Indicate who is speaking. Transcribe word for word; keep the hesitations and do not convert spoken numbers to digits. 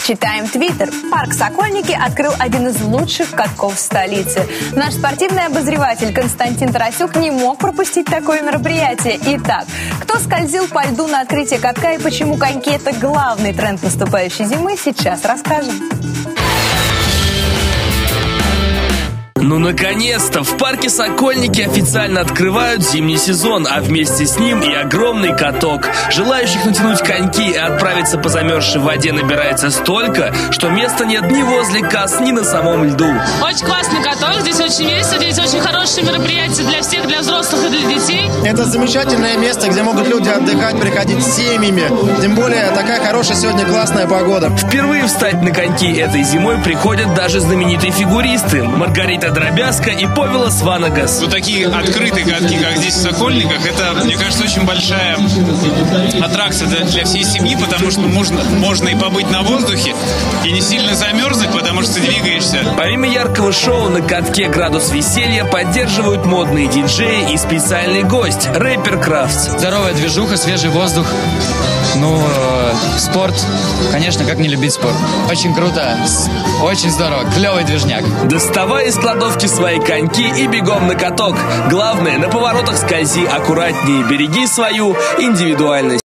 Speaker 1: Читаем твиттер. Парк Сокольники открыл один из лучших катков столицы. Наш спортивный обозреватель Константин Тарасюк не мог пропустить такое мероприятие. Итак, кто скользил по льду на открытие катка и почему коньки – это главный тренд наступающей зимы, сейчас расскажем.
Speaker 2: Ну, наконец-то! В парке Сокольники официально открывают зимний сезон, а вместе с ним и огромный каток. Желающих натянуть коньки и отправиться по замерзшей воде набирается столько, что места нет ни возле касс, ни на самом льду.
Speaker 3: Очень классный каток, здесь очень весело, здесь очень хорошее мероприятие для всех, для взрослых и для детей.
Speaker 4: Это замечательное место, где могут люди отдыхать, приходить с семьями. Тем более, такая хорошая сегодня классная погода.
Speaker 2: Впервые встать на коньки этой зимой приходят даже знаменитые фигуристы. Маргарита Дробязко и Повела Сванагас.
Speaker 5: Вот такие открытые катки, как здесь в Сокольниках, это, мне кажется, очень большая аттракция для, для всей семьи, потому что можно, можно и побыть на воздухе, и не сильно замерзнуть, потому что ты двигаешься.
Speaker 2: Помимо яркого шоу на катке «Градус веселья» поддерживают модные диджеи и специальный гость – рэпер Крафтс.
Speaker 6: Здоровая движуха, свежий воздух. Ну, э, спорт. Конечно, как не любить спорт. Очень круто, очень здорово, клевый движняк.
Speaker 2: Доставай из кладовки свои коньки и бегом на каток. Главное, на поворотах скользи аккуратнее, береги свою индивидуальность.